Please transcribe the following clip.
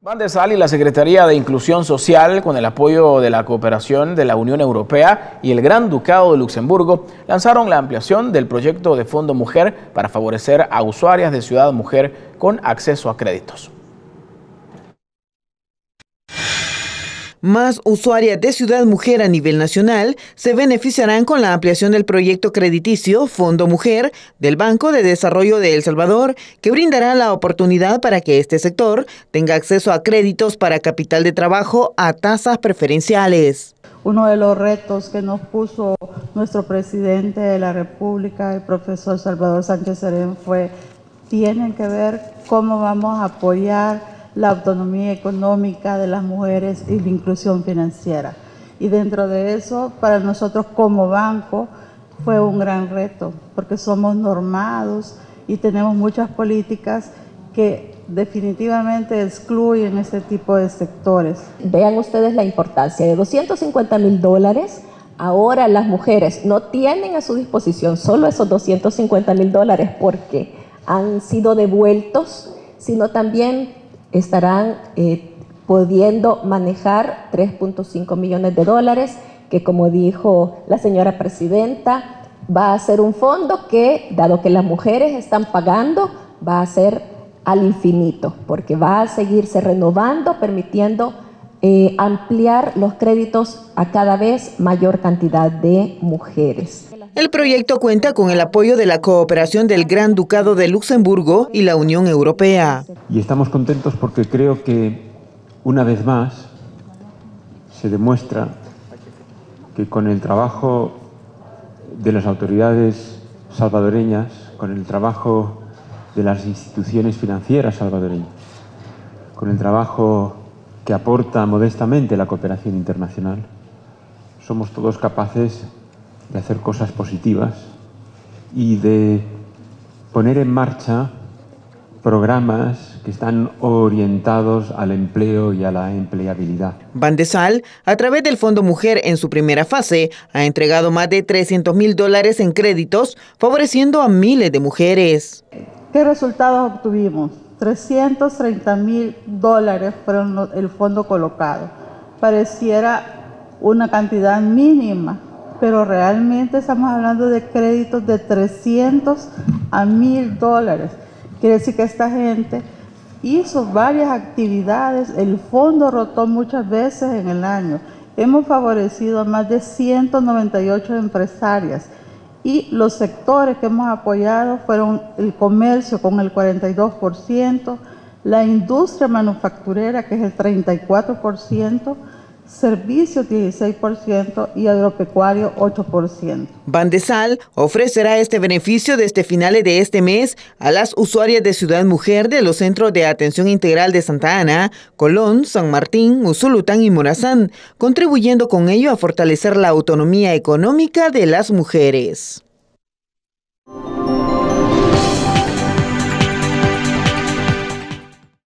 Bandesal y la Secretaría de Inclusión Social, con el apoyo de la cooperación de la Unión Europea y el Gran Ducado de Luxemburgo, lanzaron la ampliación del proyecto de Fondo Mujer para favorecer a usuarias de Ciudad Mujer con acceso a créditos. Más usuarias de Ciudad Mujer a nivel nacional se beneficiarán con la ampliación del proyecto crediticio Fondo Mujer del Banco de Desarrollo de El Salvador, que brindará la oportunidad para que este sector tenga acceso a créditos para capital de trabajo a tasas preferenciales. Uno de los retos que nos puso nuestro presidente de la República, el profesor Salvador Sánchez Serén, tienen que ver cómo vamos a apoyar la autonomía económica de las mujeres y la inclusión financiera. Y dentro de eso, para nosotros como banco, fue un gran reto, porque somos normados y tenemos muchas políticas que definitivamente excluyen este tipo de sectores. Vean ustedes la importancia de $250,000. Ahora las mujeres no tienen a su disposición solo esos $250,000 porque han sido devueltos, sino también estarán pudiendo manejar $3.5 millones, que como dijo la señora presidenta, va a ser un fondo que, dado que las mujeres están pagando, va a ser al infinito, porque va a seguirse renovando, permitiendo ampliar los créditos a cada vez mayor cantidad de mujeres. El proyecto cuenta con el apoyo de la cooperación del Gran Ducado de Luxemburgo y la Unión Europea. Y estamos contentos porque creo que una vez más se demuestra que con el trabajo de las autoridades salvadoreñas, con el trabajo de las instituciones financieras salvadoreñas, con el trabajo que aporta modestamente la cooperación internacional, somos todos capaces de hacer cosas positivas y de poner en marcha programas que están orientados al empleo y a la empleabilidad. Bandesal, a través del Fondo Mujer en su primera fase, ha entregado más de $300,000 en créditos, favoreciendo a miles de mujeres. ¿Qué resultados obtuvimos? $330,000 fueron el fondo colocado. Pareciera una cantidad mínima, pero realmente estamos hablando de créditos de $300 a $1,000. Quiere decir que esta gente hizo varias actividades, el fondo rotó muchas veces en el año. Hemos favorecido a más de 198 empresarias y los sectores que hemos apoyado fueron el comercio con el 42%, la industria manufacturera que es el 34%, servicios 16% y agropecuario 8%. Bandesal ofrecerá este beneficio desde finales de este mes a las usuarias de Ciudad Mujer de los Centros de Atención Integral de Santa Ana, Colón, San Martín, Usulután y Morazán, contribuyendo con ello a fortalecer la autonomía económica de las mujeres.